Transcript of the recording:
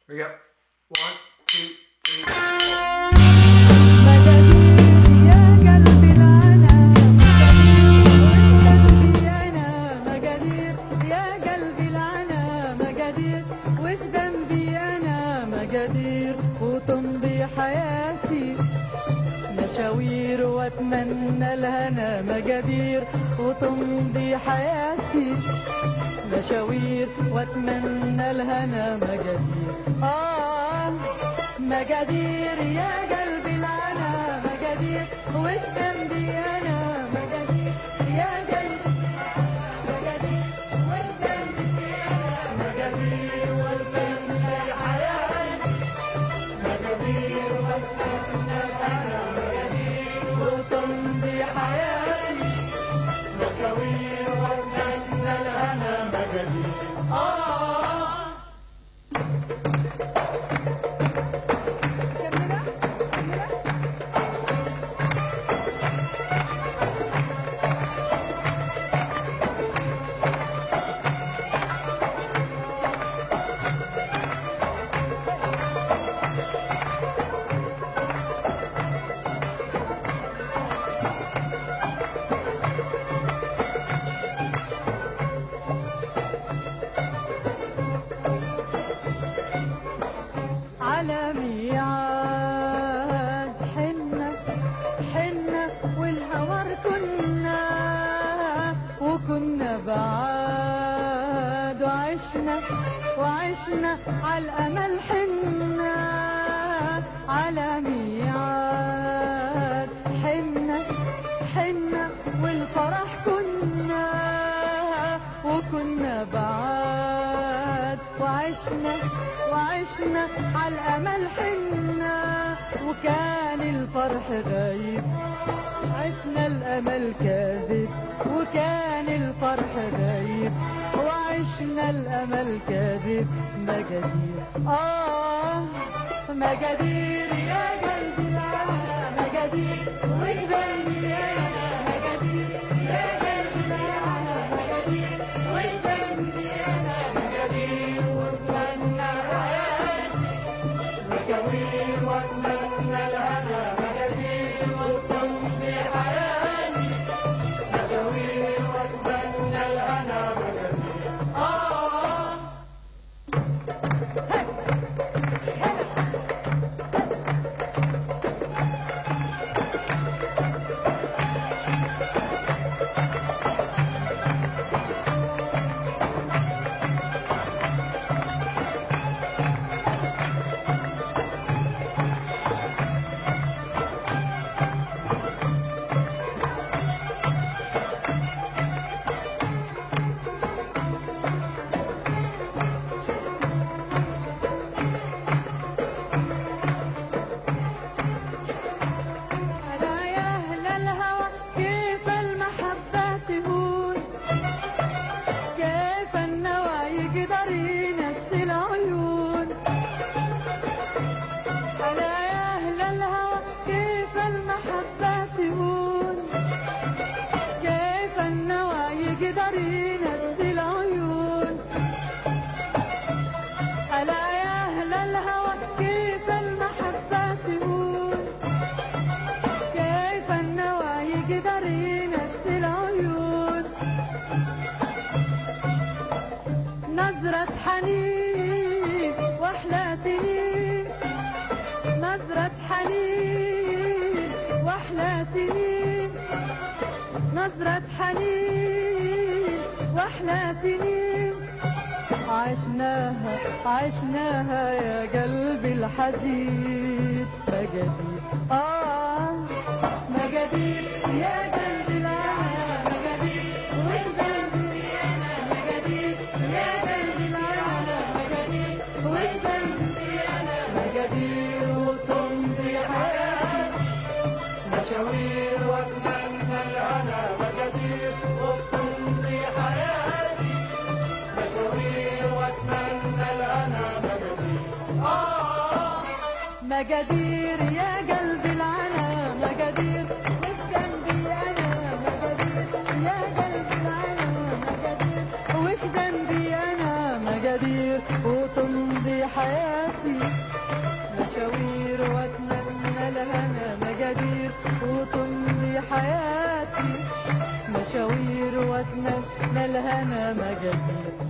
We go. 1, 2, 3, 4. مجادير يا قلبي العنا مجادير وش ذنبي انا مجادير وتمضي حياتي مشاوير واتمنى الهنا مجادير وتمضي حياتي مشاوير واتمنى الهنا مجادير مجادير يا قلبي العنا مجادير وش ذنبي انا مجادير يا قلبي مجادير وش ذنبي انا مجادير واتمنى حياتي مجادير واتمنى الهنا مجادير وتمضي حياتي مشاوير واتمنى الهنا مجادير على ميعاد حنة حنة والهوار كنا وكنا بعاد وعشنا على الأمل حنا على ميعاد حنة حنة والفرح كنا وكنا بعاد وعشنا على الأمل حنا وكان الفرح غايب عشنا الأمل كاذب وكان الفرح غايب وعشنا الأمل كاذب مجادير مجادير يا قلبي العنا مجادير وش ذنبي انا مجادير يا قلبي العنا مجادير وش ذنبي انا مجادير واتمنى حياتي مشاوير واتمنى الهنا مجادير وتمضي حياتي مشاوير واتمنى الهنا مجادير نظرة حنين واحلى سنين نظرة حنين واحلى سنين نظرة حنين واحلى سنين عشناها يا قلبي الحزين مجادير مجادير يا قلبي العنا مجادير وش ذنبي انا مجادير يا قلبي العنا مجادير وش ذنبي انا مجادير وتمضي حياتي مشاوير واتمنى الهنا مجادير وتمضي حياتي مشاوير واتمنى الهنا مجادير مجادير يا قلبي العنا مجادير وش ذنبي انا مجادير يا قلبي العنا مجادير وش ذنبي انا مجادير وتمضي حياتي حياتي، مشاوير واتمنى لها انا مجادير وتمضي حياتي، مشاوير واتمنى لها انا مجادير